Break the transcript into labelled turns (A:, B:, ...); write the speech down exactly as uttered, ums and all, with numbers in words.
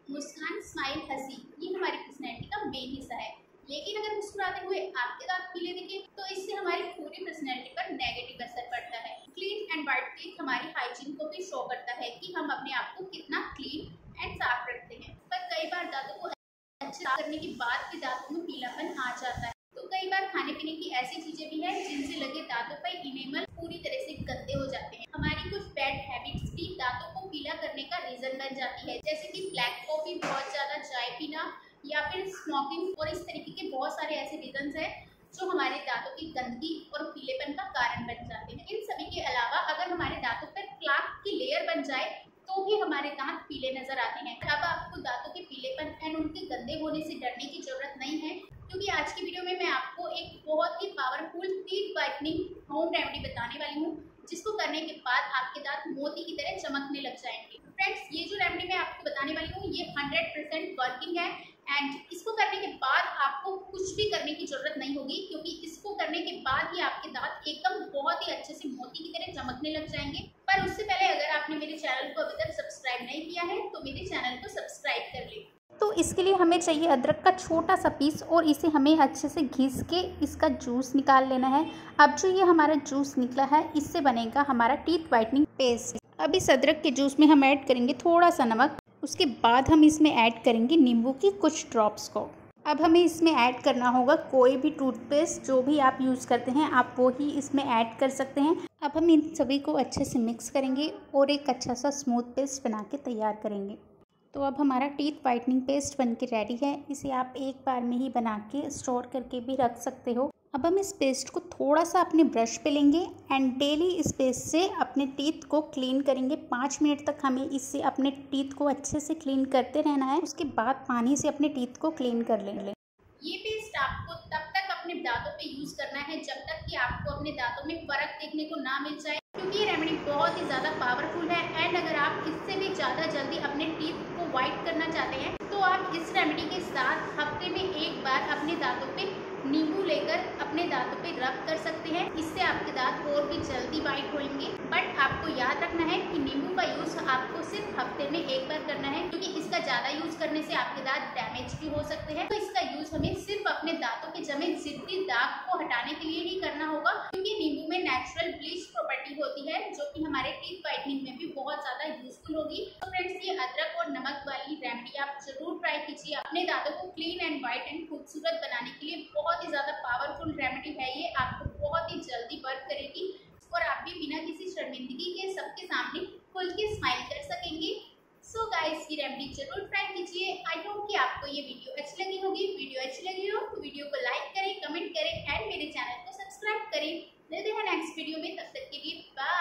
A: मुस्कान, smile, हंसी ये हमारी पर्सनैलिटी का मेन हिस्सा है। लेकिन अगर मुस्कुराते हुए आपके दांत पीले दिखे तो इससे हमारी पूरी पर्सनैलिटी पर नेगेटिव असर पड़ता है। क्लीन एंड वाइट टीथ हमारी हाइजीन को भी शो करता है कि हम अपने आप को कितना क्लीन एंड साफ रखते हैं। पर कई बार दांतों को अच्छे साफ करने के बाद भी दांतों में पीलापन आ जाता है। तो कई बार खाने पीने की ऐसी चीजें भी है जिनसे लगे दांतों पर इनेमल पूरी तरह से गंदे हो जाते हैं। हमारी कुछ बैड हैबिट्स भी दांतों को पीला करने का रीजन बन जाती है, जैसे कि ब्लैक कॉफी, बहुत ज्यादा चाय पीना या फिर स्मोकिंग। और इस तरीके के बहुत सारे ऐसे रीजन है जो हमारे दांतों की गंदगी और पीलेपन का कारण बन जाते हैं। इन सभी के अलावा अगर हमारे दांतों पर प्लाक की लेयर बन जाए तो भी हमारे दांत पीले नजर आते हैं। अब आपको दांतों के पीलेपन एंड उनके गंदे होने से डरने की जरूरत नहीं है, क्योंकि आज की वीडियो में मैं आपको एक बहुत ही powerful teeth whitening home remedy बताने वाली हूँ, जिसको करने के बाद आपके दांत मोती की तरह चमकने लग जाएंगे। फ्रेंड्स, ये जो रेमेडी मैं आपको बताने वाली हूँ ये हंड्रेड परसेंट वर्किंग है एंड इसको करने के बाद आपको कुछ भी करने की जरूरत नहीं होगी, क्योंकि इसको करने के बाद ही आपके दांत एकदम बहुत ही अच्छे से मोती की तरह चमकने लग जाएंगे। पर उससे पहले अगर आपने मेरे चैनल को अभी तक सब्सक्राइब नहीं किया है तो मेरे चैनल को सब्सक्राइब कर ले।
B: तो इसके लिए हमें चाहिए अदरक का छोटा सा पीस और इसे हमें अच्छे से घिस के इसका जूस निकाल लेना है। अब जो ये हमारा जूस निकला है इससे बनेगा हमारा टीथ वाइटनिंग पेस्ट। अब इस अदरक के जूस में हम ऐड करेंगे थोड़ा सा नमक, उसके बाद हम इसमें ऐड करेंगे नींबू की कुछ ड्रॉप्स को। अब हमें इसमें ऐड करना होगा कोई भी टूथपेस्ट जो भी आप यूज़ करते हैं आप वो ही इसमें ऐड कर सकते हैं। अब हम इन सभी को अच्छे से मिक्स करेंगे और एक अच्छा सा स्मूथ पेस्ट बना के तैयार करेंगे। तो अब हमारा टीथ वाइटनिंग पेस्ट बनके रेडी है। इसे आप एक बार में ही बना के स्टोर करके भी रख सकते हो। अब हम इस पेस्ट को थोड़ा सा अपने ब्रश पे लेंगे एंड डेली इस पेस्ट से अपने टीथ को क्लीन करेंगे। पाँच मिनट तक हमें इससे अपने टीथ को अच्छे से क्लीन करते रहना है। उसके बाद पानी से अपने टीथ को क्लीन कर लेंगे।
A: ये पेस्ट आपको तब तक अपने दांतों पे यूज करना है जब तक कि आपको अपने दांतों में फर्क देखने को ना मिल जाए, क्योंकि ये रेमेडी बहुत ही ज्यादा पावरफुल है। एंड अगर आप इससे भी ज्यादा जल्दी अपने टीथ को वाइट करना चाहते हैं तो आप इस रेमेडी के साथ हफ्ते में एक बार अपने दांतों पे नींबू लेकर अपने दांतों पे रब कर सकते हैं। इससे आपके दांत और भी जल्दी वाइट होंगे। बट आपको याद रखना है कि नींबू का यूज आपको सिर्फ हफ्ते में एक बार करना है, क्योंकि इसका ज्यादा यूज करने से आपके दांत डैमेज भी हो सकते हैं। तो इसका यूज हमें सिर्फ अपने दांतों के जमे जिद्दी दाग को हटाने के लिए ही करना होगा, क्योंकि नींबू में नेचुरल ब्लीच प्रॉपर्टी होती है जो कि हमारे टीथ वाइटनिंग में भी बहुत ज्यादा यूजफुल होगी। तो फ्रेंड्स, ये अदरक और नमक वाली रेमेडी आप जरूर ट्राई कीजिए। अपने दांतों को क्लीन एंड वाइट एंड खूबसूरत बनाने के लिए बहुत ही ज्यादा पावरफुल रेमेडी है। ये आपको बहुत ही जल्दी वर्क करेगी और आप भी बिना किसी शर्मिंदगी के सबके सामने खुल के स्माइल कर सकेंगे। सो गाइस, ये रेमेडी जरूर ट्राई कीजिए। आई होप कि आपको ये वीडियो अच्छी लगी होगी। वीडियो अच्छी लगी हो तो वीडियो को लाइक करें, कमेंट करें एंड मेरे चैनल को सब्सक्राइब करें। मिलते हैं नेक्स्ट वीडियो में, तब तक के लिए बाय।